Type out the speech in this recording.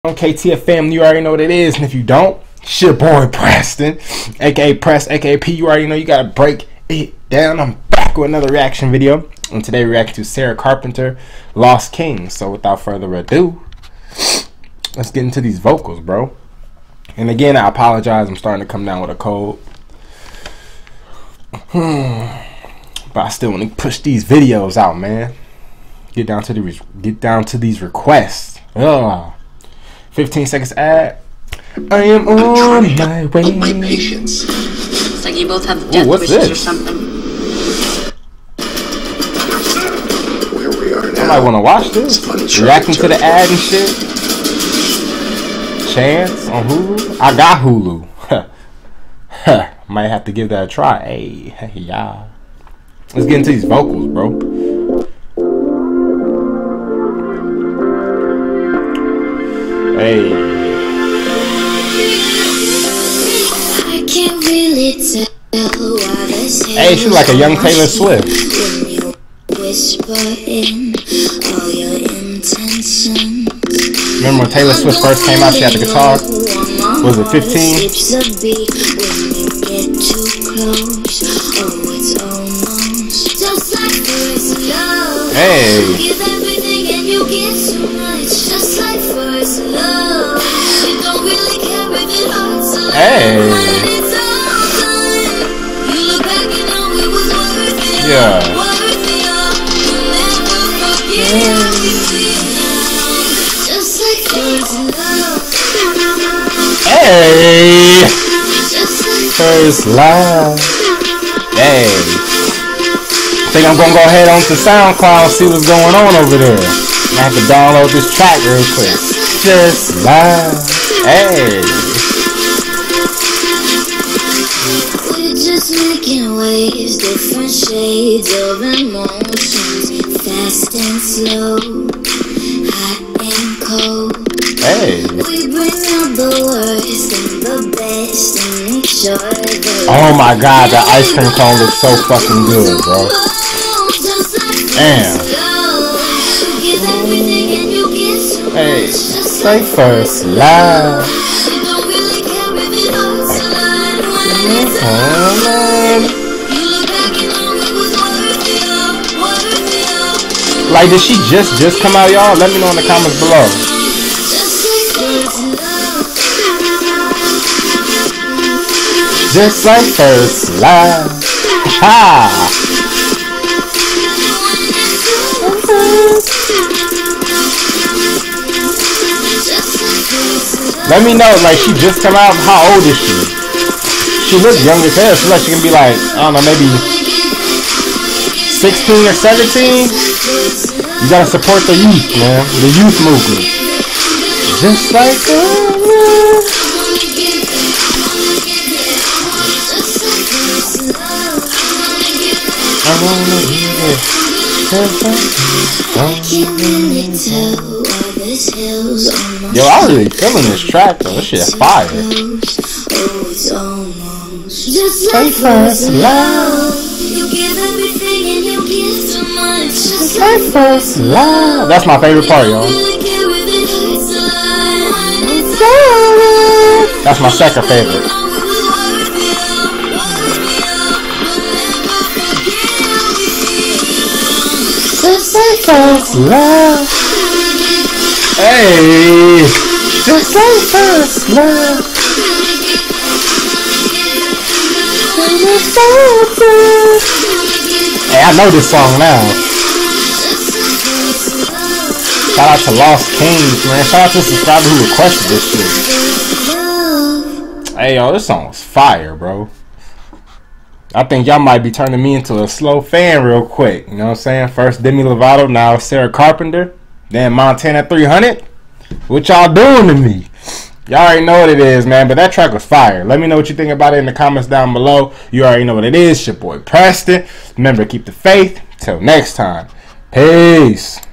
On KTF fam, you already know what it is, and if you don't, it's your boy Preston, aka Press, aka P. You already know you gotta break it down. I'm back with another reaction video, and today we react to Sarah Carpenter, Lost Kings. So without further ado, let's get into these vocals, bro. And again, I apologize, I'm starting to come down with a cold, but I still want to push these videos out, man. Get down to these requests. 15 seconds ad. I am on my way. My patience. It's like you both have death wishes or something. Where we are now. I might want to watch this. Reacting to the ad and shit. Chance on Hulu. I got Hulu. Might have to give that a try. Hey, yeah. Let's get into these vocals, bro. Hey. I can't really tell Hey, she's like a young Taylor Swift. Remember when Taylor Swift first came out, she had the guitar? Was it 15? Hey. Hey. Yeah. Hey. First love. Hey. I think I'm gonna go ahead on to SoundCloud and see what's going on over there. I have to download this track real quick. Just love. Hey. We're just making waves, different shades of emotions, fast and slow, hot and cold. Hey. We bring out the worst and the best and make sure that oh my god, the ice cream cone looks so fucking good, bro. Damn. Hey, say first love. Like, did she just come out, y'all? Let me know in the comments below. Just like first love. Ha! Let me know, like, she just come out. How old is she? She looks young as hell. She looks like she can be like, I don't know, maybe 16 or 17. You gotta support the youth, man. The youth movement. Just like I wanna hear it. Yo, I really feeling this track though. This shit fire. Just like first love. You give everything and you give so much. Just like first love. That's my favorite part, y'all. That's my second favorite. Just like first love. Hey, just like first love. Hey, I know this song now. Shout out to Lost Kings, man. Shout out to the subscriber who requested this shit. Hey, yo, this song was fire, bro. I think y'all might be turning me into a slow fan real quick. You know what I'm saying? First Demi Lovato, now Sarah Carpenter, then Montana 300. What y'all doing to me? Y'all already know what it is, man. But that track was fire. Let me know what you think about it in the comments down below. You already know what it is. It's your boy Preston. Remember, keep the faith. Till next time. Peace.